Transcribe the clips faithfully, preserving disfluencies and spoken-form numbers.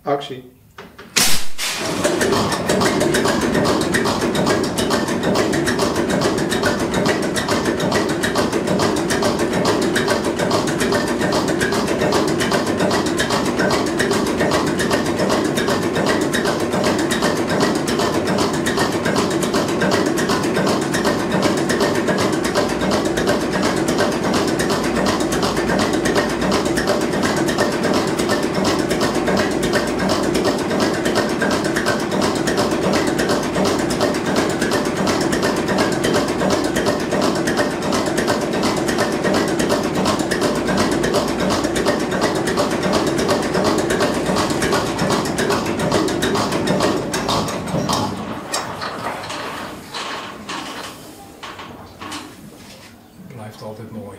Actie. Blijft altijd mooi.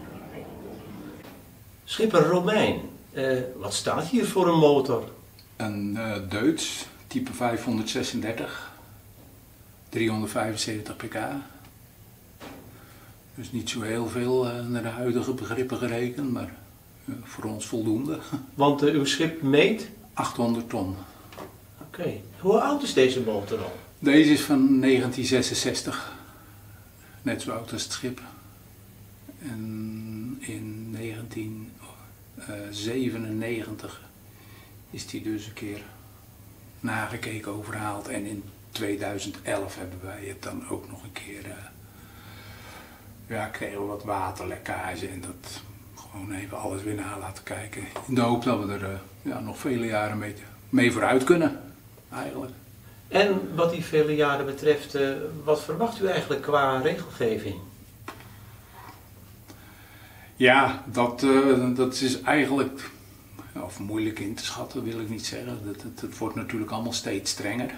Schipper Romein, uh, wat staat hier voor een motor? Een uh, Deutz, type vijfhonderdzesendertig, driehonderdvijfenzeventig pk. Dus niet zo heel veel uh, naar de huidige begrippen gerekend, maar uh, voor ons voldoende. Want uh, uw schip meet? achthonderd ton. Oké. Okay. Hoe oud is deze motor al? Deze is van negentien zesenzestig. Net zo oud als het schip. En in negentien zevenennegentig is die dus een keer nagekeken, overhaald. En in tweeduizend elf hebben wij het dan ook nog een keer, uh, ja, kregen we wat waterlekkage en dat gewoon even alles weer na laten kijken. In de hoop dat we er uh, ja, nog vele jaren mee, mee vooruit kunnen, eigenlijk. En wat die vele jaren betreft, uh, wat verwacht u eigenlijk qua regelgeving? Ja, dat, uh, dat is eigenlijk, of moeilijk in te schatten wil ik niet zeggen. Het, het, het wordt natuurlijk allemaal steeds strenger.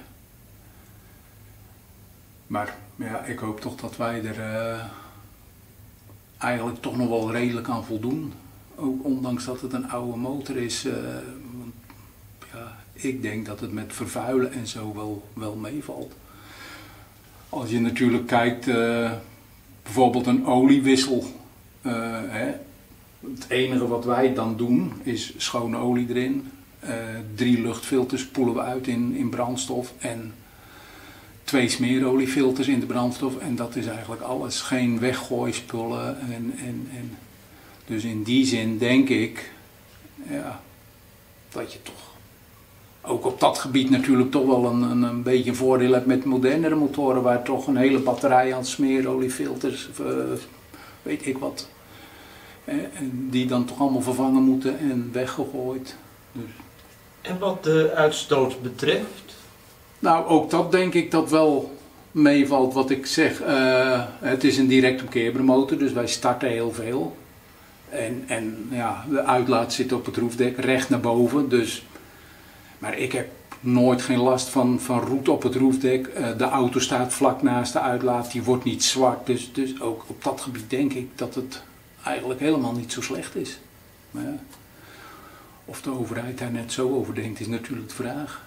Maar ja, ik hoop toch dat wij er uh, eigenlijk toch nog wel redelijk aan voldoen. Ook ondanks dat het een oude motor is. Uh, want, ja, ik denk dat het met vervuilen en zo wel, wel meevalt. Als je natuurlijk kijkt, uh, bijvoorbeeld een oliewissel. Uh, hè. Het enige wat wij dan doen is schone olie erin. Uh, drie luchtfilters spoelen we uit in, in brandstof. En twee smeeroliefilters in de brandstof. En dat is eigenlijk alles. Geen weggooispullen. En, en, en. Dus in die zin denk ik, ja, dat je toch ook op dat gebied natuurlijk toch wel een, een, een beetje een voordeel hebt met modernere motoren. Waar toch een hele batterij aan smeeroliefilters, uh, weet ik wat. En die dan toch allemaal vervangen moeten en weggegooid. Dus. En wat de uitstoot betreft? Nou, ook dat denk ik dat wel meevalt wat ik zeg. Uh, het is een direct omkeerbare motor, dus wij starten heel veel. En, en ja, de uitlaat zit op het roefdek recht naar boven. Dus, maar ik heb nooit geen last van, van roet op het roefdek. Uh, de auto staat vlak naast de uitlaat, die wordt niet zwart. Dus, dus ook op dat gebied denk ik dat het eigenlijk helemaal niet zo slecht is. Maar ja, of de overheid daar net zo over denkt is natuurlijk de vraag.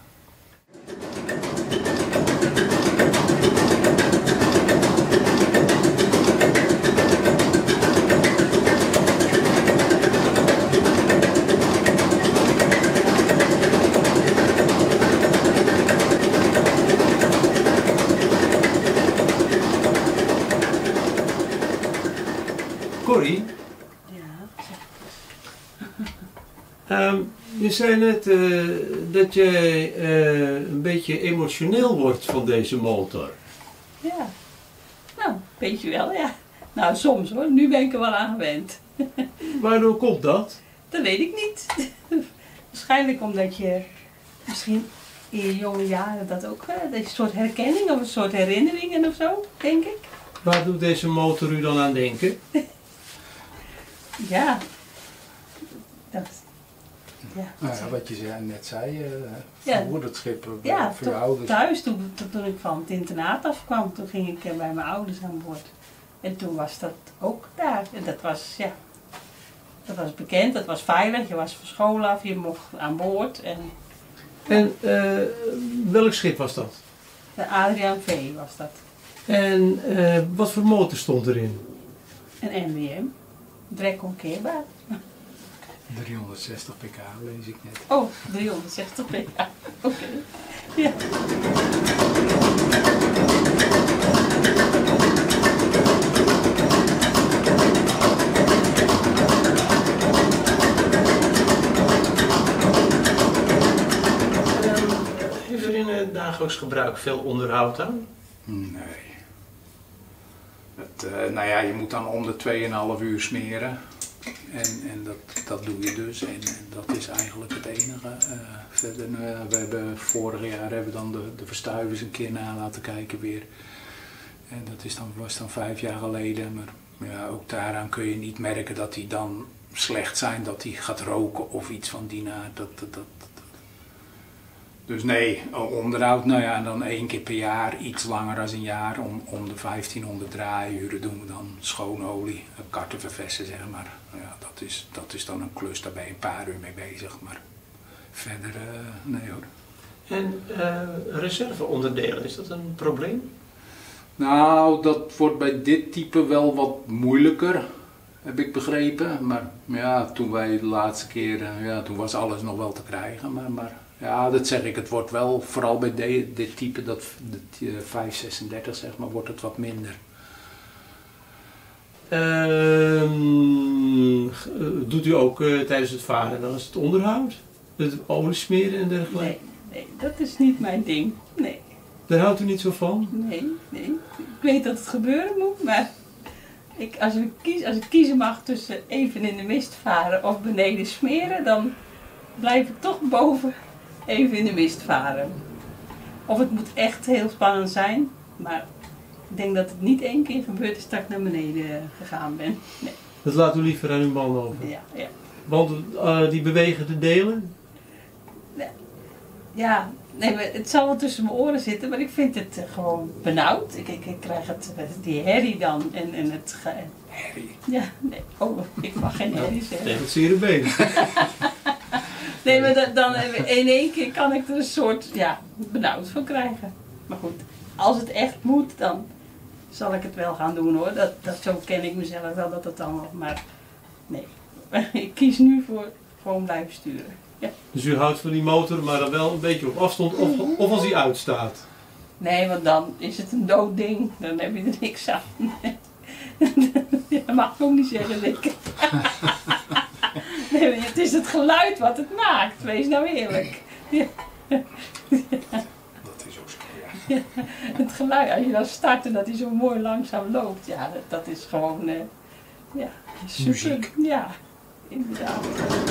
Corrie? Ja. Um, je zei net uh, dat jij uh, een beetje emotioneel wordt van deze motor. Ja. Nou, een beetje wel, ja. Nou, soms hoor. Nu ben ik er wel aan gewend. Waardoor komt dat? Dat weet ik niet. Waarschijnlijk omdat je misschien in je jonge jaren dat ook, uh, dat je een soort herkenning of een soort herinneringen of zo, denk ik. Waar doet deze motor u dan aan denken? Ja, dat, ja. Nou ja, wat je net zei, uh, ja. voor het schip, uh, ja, voor je ouders. Thuis, toen, toen ik van het internaat afkwam, toen ging ik uh, bij mijn ouders aan boord. En toen was dat ook daar. En dat was, ja, dat was bekend, dat was veilig, je was van school af, je mocht aan boord. En, en uh, welk schip was dat? De Adriaan V was dat. En uh, wat voor motor stond erin? Een N W M. Direct omkeerbaar. driehonderdzestig pk lees ik net. Oh, driehonderdzestig pk. Oké. Okay. Ja. Heeft er in het dagelijks gebruik veel onderhoud aan? Nee. Het, uh, nou ja, je moet dan om de twee komma vijf uur smeren. En, en dat, dat doe je dus. En, en dat is eigenlijk het enige. Uh, verder, uh, we hebben vorig jaar hebben we dan de, de verstuivers een keer na laten kijken weer. En dat is dan, was dan vijf jaar geleden. Maar ja, ook daaraan kun je niet merken dat die dan slecht zijn. Dat die gaat roken of iets van die naart. Dat, dat, dat, Dus nee, onderhoud, nou ja, dan één keer per jaar, iets langer dan een jaar, om, om de vijftienhonderd draaiuren doen we dan schoonolie, karten verversen zeg maar. Nou ja, dat is, dat is dan een klus, daar ben je een paar uur mee bezig, maar verder uh, nee hoor. En uh, reserveonderdelen, is dat een probleem? Nou, dat wordt bij dit type wel wat moeilijker, heb ik begrepen. Maar ja, toen wij de laatste keer, uh, ja, toen was alles nog wel te krijgen, maar... maar ja, dat zeg ik. Het wordt wel, vooral bij de, dit type, dat, dat vijf zesendertig zeg maar, wordt het wat minder. Uh, doet u ook uh, tijdens het varen dan is het onderhoud? Het olie smeren en dergelijke? Nee, nee, dat is niet mijn ding. Nee. Daar houdt u niet zo van? Nee, nee. Ik weet dat het gebeuren moet, maar ik, als, ik kies, als ik kiezen mag tussen even in de mist varen of beneden smeren, dan blijf ik toch boven even in de mist varen. Of het moet echt heel spannend zijn, maar ik denk dat het niet één keer gebeurd is dat ik naar beneden gegaan ben. Nee. Dat laat u liever aan uw man over? Ja, ja. Want uh, die bewegende delen? Ja, nee, het zal wel tussen mijn oren zitten, maar ik vind het uh, gewoon benauwd. Ik, ik, ik krijg het, die herrie dan en, en het... Ge... Herrie? Ja, nee. Oh, ik mag geen herrie zeggen. Nee, dat zie je erbij. Nee, maar dat, dan in één keer kan ik er een soort, ja, benauwd van krijgen. Maar goed, als het echt moet, dan zal ik het wel gaan doen hoor. Dat, dat, zo ken ik mezelf wel, dat het dan nog, maar nee. Ik kies nu voor gewoon blijven sturen. Ja. Dus u houdt van die motor, maar dan wel een beetje op afstand of, of als hij uitstaat? Nee, want dan is het een dood ding. Dan heb je er niks aan. Dat mag ik ook niet zeggen, denk ik. Nee, het is het geluid wat het maakt. Wees nou eerlijk. Ja. Dat is ook zo, ja. Ja, het geluid, als je dan start en dat hij zo mooi langzaam loopt. Ja, dat, dat is gewoon... Uh, ja, super. Muziek. Ja, inderdaad.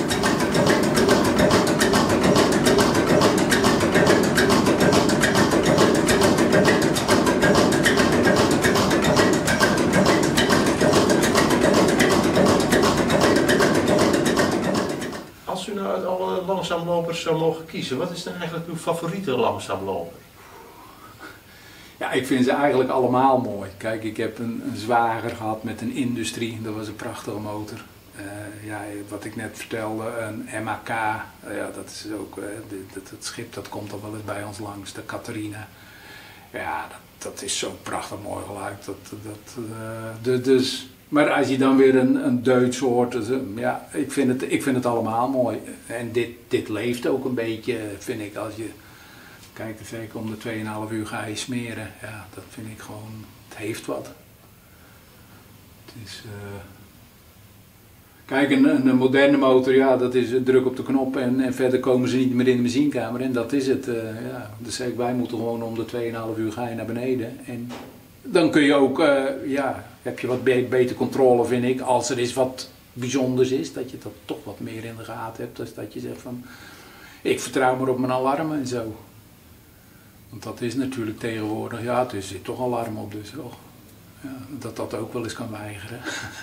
Als u nou uit alle langzaamlopers zou mogen kiezen, wat is dan eigenlijk uw favoriete langzaamloper? Ja, ik vind ze eigenlijk allemaal mooi. Kijk, ik heb een, een zwager gehad met een industrie, dat was een prachtige motor. Uh, ja, wat ik net vertelde, een M A K, uh, ja, dat is ook, uh, dat, dat schip dat komt al wel eens bij ons langs, de Catharina. Ja, dat, dat is zo'n prachtig mooi geluid. Dat, dat, uh, de, dus, maar als je dan weer een, een Duits hoort, dus, uh, ja, ik vind, het, ik vind het allemaal mooi. En dit, dit leeft ook een beetje, vind ik, als je... Kijk, zeker om de twee komma vijf uur ga je smeren. Ja, dat vind ik gewoon, het heeft wat. Het is, uh... Kijk, een, een moderne motor, ja, dat is druk op de knop en, en verder komen ze niet meer in de benzinekamer en dat is het. Uh, ja. Dus zeg, wij moeten gewoon om de twee komma vijf uur ga je naar beneden. En dan kun je ook, uh, ja, heb je wat be beter controle vind ik, als er is wat bijzonders is, dat je dat toch wat meer in de gaten hebt. Dus dat je zegt van, ik vertrouw maar op mijn alarmen en zo. Want dat is natuurlijk tegenwoordig, ja, er zit toch alarm op, dus toch, ja, dat dat ook wel eens kan weigeren.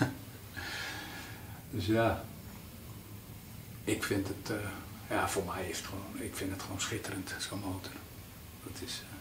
Dus ja, ik vind het, uh, ja, voor mij is het gewoon, ik vind het gewoon schitterend, zo'n motor. Dat is, uh,